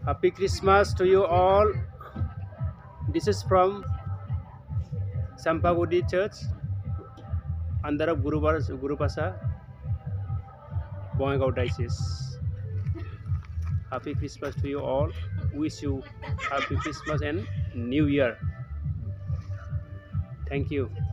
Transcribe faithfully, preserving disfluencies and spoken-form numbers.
Happy Christmas to you all. This is from Champaguri Church, under of Gurubasa, Gurubasa, Bongaigaon diocese. Happy Christmas to you all. Wish you Happy Christmas and New Year. Thank you.